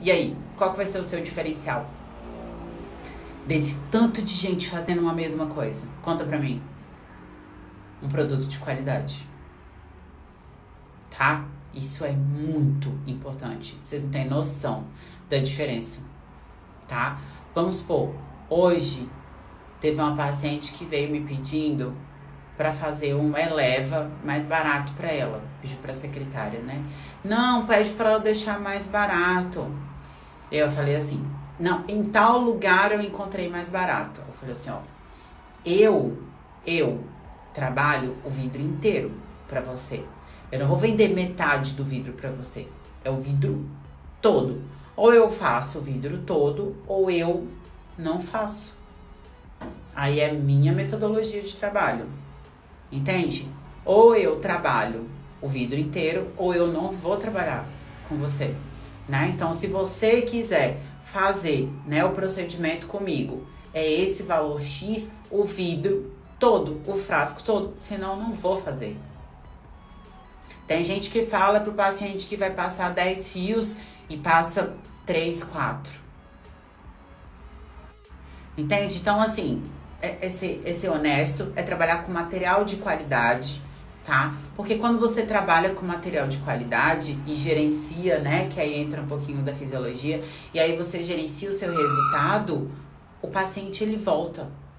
E aí, qual que vai ser o seu diferencial? Desse tanto de gente fazendo uma mesma coisa. Conta pra mim. Um produto de qualidade. Tá? Isso é muito importante. Vocês não têm noção da diferença. Tá? Vamos supor, hoje teve uma paciente que veio me pedindo para fazer um Eleva mais barato para ela. Pediu para a secretária, né? Não, pede para ela deixar mais barato. Eu falei assim, não, em tal lugar eu encontrei mais barato. Eu falei assim, ó, eu trabalho o vidro inteiro para você. Eu não vou vender metade do vidro para você. É o vidro todo. Ou eu faço o vidro todo, ou eu não faço. Aí é minha metodologia de trabalho. Entende? Ou eu trabalho o vidro inteiro, ou eu não vou trabalhar com você. Né? Então, se você quiser fazer, né, o procedimento comigo, é esse valor X, o vidro todo, o frasco todo, senão eu não vou fazer. Tem gente que fala pro paciente que vai passar 10 fios e passa 3, 4. Entende? Então, assim, ser honesto, é trabalhar com material de qualidade, tá? Porque quando você trabalha com material de qualidade e gerencia, né, que aí entra um pouquinho da fisiologia, e aí você gerencia o seu resultado, o paciente, ele volta.